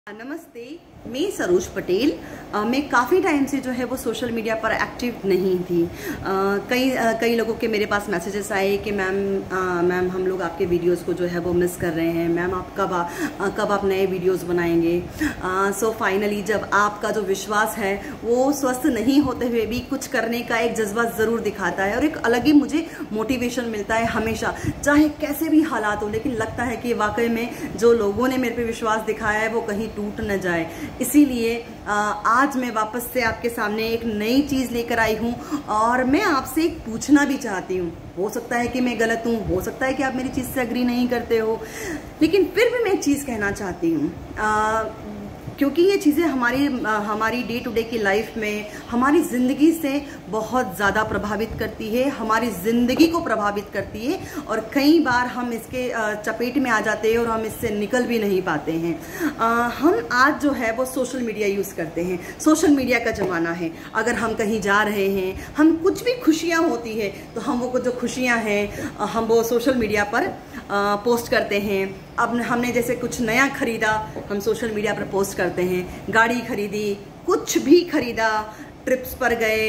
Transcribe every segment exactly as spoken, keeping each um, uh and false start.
नमस्ते, मैं सरोज पटेल। आ, मैं काफ़ी टाइम से जो है वो सोशल मीडिया पर एक्टिव नहीं थी। आ, कई आ, कई लोगों के मेरे पास मैसेजेस आए कि मैम मैम हम लोग आपके वीडियोस को जो है वो मिस कर रहे हैं। मैम आप कब आ, कब आप नए वीडियोस बनाएंगे। सो फाइनली जब आपका जो विश्वास है वो स्वस्थ नहीं होते हुए भी कुछ करने का एक जज्बा ज़रूर दिखाता है और एक अलग ही मुझे मोटिवेशन मिलता है हमेशा, चाहे कैसे भी हालात हो। लेकिन लगता है कि वाकई में जो लोगों ने मेरे पे विश्वास दिखाया है वो कहीं टूट न जाए। इसीलिए आज मैं वापस से आपके सामने एक नई चीज़ लेकर आई हूँ और मैं आपसे एक पूछना भी चाहती हूँ। हो सकता है कि मैं गलत हूँ, हो सकता है कि आप मेरी चीज़ से एग्री नहीं करते हो, लेकिन फिर भी मैं एक चीज़ कहना चाहती हूँ, क्योंकि ये चीज़ें हमारी हमारी डे टू डे की लाइफ में हमारी ज़िंदगी से बहुत ज़्यादा प्रभावित करती है, हमारी ज़िंदगी को प्रभावित करती है और कई बार हम इसके चपेट में आ जाते हैं और हम इससे निकल भी नहीं पाते हैं। आ, हम आज जो है वो सोशल मीडिया यूज़ करते हैं, सोशल मीडिया का ज़माना है। अगर हम कहीं जा रहे हैं, हम कुछ भी खुशियाँ होती है तो हम वो जो खुशियाँ हैं हम वो सोशल मीडिया पर आ, पोस्ट करते हैं। अब हमने जैसे कुछ नया खरीदा हम सोशल मीडिया पर पोस्ट करते हैं, गाड़ी खरीदी, कुछ भी खरीदा, ट्रिप्स पर गए,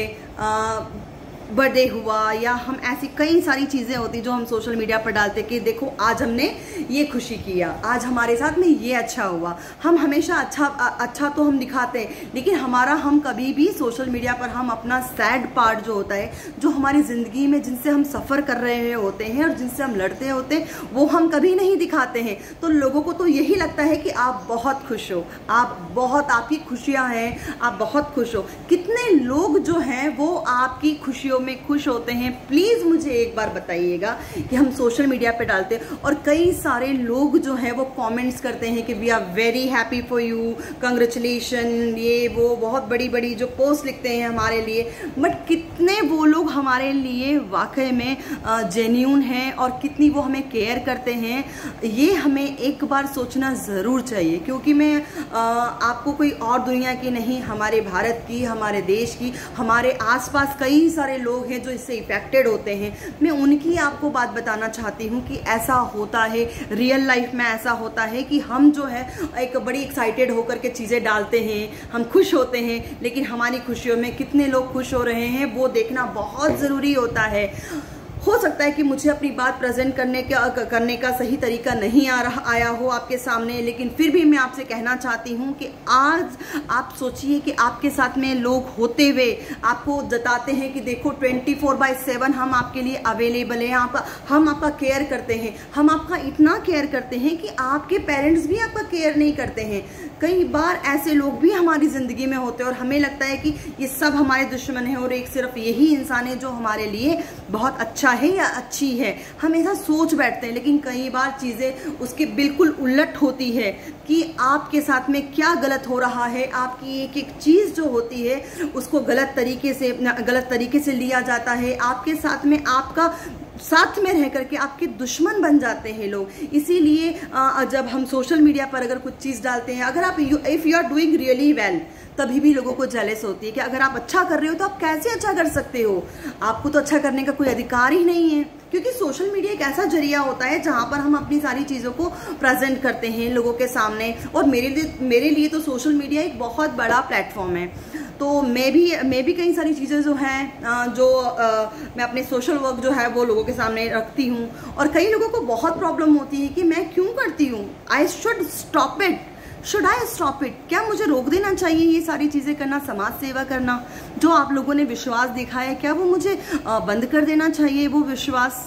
बर्थडे हुआ, या हम ऐसी कई सारी चीज़ें होती जो हम सोशल मीडिया पर डालते कि देखो आज हमने ये खुशी किया, आज हमारे साथ में ये अच्छा हुआ। हम हमेशा अच्छा अच्छा तो हम दिखाते हैं, लेकिन हमारा हम कभी भी सोशल मीडिया पर हम अपना सैड पार्ट जो होता है, जो हमारी ज़िंदगी में जिनसे हम सफ़र कर रहे होते हैं और जिनसे हम लड़ते होते हैं, वो हम कभी नहीं दिखाते हैं। तो लोगों को तो यही लगता है कि आप बहुत खुश हो, आप बहुत आपकी खुशियाँ हैं, आप बहुत खुश हो। कितने लोग जो हैं वो आपकी खुशियों में खुश होते हैं, प्लीज मुझे एक बार बताइएगा कि हम सोशल मीडिया पे डालते हैं और कई सारे लोग जो हैं वो कमेंट्स करते हैं कि we are very happy for you, congratulation, ये वो बहुत बड़ी बड़ी जो पोस्ट लिखते हैं हमारे लिए। बट कितने वो लोग हमारे लिए वाकई में जेन्यून हैं और कितनी वो हमें केयर करते हैं, ये हमें एक बार सोचना ज़रूर चाहिए। क्योंकि मैं आ, आपको कोई और दुनिया की नहीं, हमारे भारत की, हमारे देश की, हमारे आसपास कई सारे लोग हैं जो इससे इफेक्टेड होते हैं, मैं उनकी आपको बात बताना चाहती हूँ कि ऐसा होता है, रियल लाइफ में ऐसा होता है कि हम जो है एक बड़ी एक्साइटेड होकर के चीज़ें डालते हैं, हम खुश होते हैं, लेकिन हमारी खुशियों में कितने लोग खुश हो रहे हैं वो देखना बहुत ज़रूरी होता है। हो सकता है कि मुझे अपनी बात प्रेजेंट करने का करने का सही तरीका नहीं आ रहा आया हो आपके सामने, लेकिन फिर भी मैं आपसे कहना चाहती हूँ कि आज आप सोचिए कि आपके साथ में लोग होते हुए आपको जताते हैं कि देखो ट्वेंटी फोर बाई सेवन हम आपके लिए अवेलेबल हैं, आपका हम आपका केयर करते हैं, हम आपका इतना केयर करते हैं कि आपके पेरेंट्स भी आपका केयर नहीं करते हैं। कई बार ऐसे लोग भी हमारी ज़िंदगी में होते हैं और हमें लगता है कि ये सब हमारे दुश्मन हैं और एक सिर्फ यही इंसान है जो हमारे लिए बहुत अच्छा है या अच्छी है, हम ऐसा सोच बैठते हैं। लेकिन कई बार चीज़ें उसके बिल्कुल उलट होती है कि आपके साथ में क्या गलत हो रहा है, आपकी एक एक चीज़ जो होती है उसको गलत तरीके से गलत तरीके से लिया जाता है, आपके साथ में आपका साथ में रह करके आपके दुश्मन बन जाते हैं लोग। इसीलिए जब हम सोशल मीडिया पर अगर कुछ चीज़ डालते हैं, अगर आप if you are doing really well, तभी भी लोगों को जेलस होती है कि अगर आप अच्छा कर रहे हो तो आप कैसे अच्छा कर सकते हो, आपको तो अच्छा करने का कोई अधिकार ही नहीं है। क्योंकि सोशल मीडिया एक ऐसा जरिया होता है जहाँ पर हम अपनी सारी चीज़ों को प्रेजेंट करते हैं लोगों के सामने, और मेरे लिए मेरे लिए तो सोशल मीडिया एक बहुत बड़ा प्लेटफॉर्म है। तो मैं भी मैं भी कई सारी चीज़ें जो हैं जो आ, मैं अपने सोशल वर्क जो है वो लोगों के सामने रखती हूँ, और कई लोगों को बहुत प्रॉब्लम होती है कि मैं क्यों करती हूँ, I should stop it, should I stop it, क्या मुझे रोक देना चाहिए ये सारी चीज़ें करना, समाज सेवा करना, जो आप लोगों ने विश्वास दिखाया है क्या वो मुझे आ, बंद कर देना चाहिए वो विश्वास।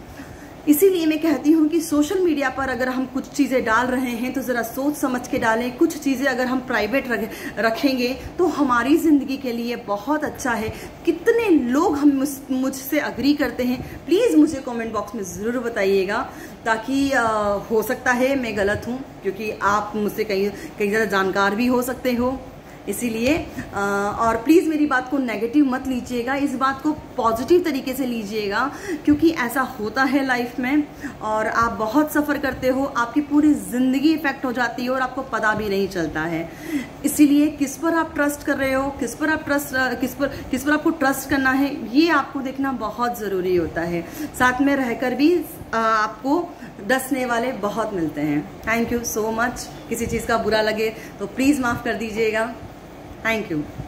इसीलिए मैं कहती हूँ कि सोशल मीडिया पर अगर हम कुछ चीज़ें डाल रहे हैं तो ज़रा सोच समझ के डालें। कुछ चीज़ें अगर हम प्राइवेट रखेंगे तो हमारी ज़िंदगी के लिए बहुत अच्छा है। कितने लोग हम मुझसे अग्री करते हैं, प्लीज़ मुझे कमेंट बॉक्स में ज़रूर बताइएगा, ताकि आ, हो सकता है मैं गलत हूँ, क्योंकि आप मुझसे कई कई ज़्यादा जानकार भी हो सकते हो। इसीलिए और प्लीज़ मेरी बात को नेगेटिव मत लीजिएगा, इस बात को पॉजिटिव तरीके से लीजिएगा, क्योंकि ऐसा होता है लाइफ में और आप बहुत सफ़र करते हो, आपकी पूरी ज़िंदगी इफेक्ट हो जाती है और आपको पता भी नहीं चलता है। इसीलिए किस पर आप ट्रस्ट कर रहे हो, किस पर आप ट्रस्ट किस पर किस पर आपको ट्रस्ट करना है, ये आपको देखना बहुत ज़रूरी होता है। साथ में रहकर भी आपको डसने वाले बहुत मिलते हैं। Thank you so much. किसी चीज़ का बुरा लगे तो प्लीज़ माफ़ कर दीजिएगा। Thank you.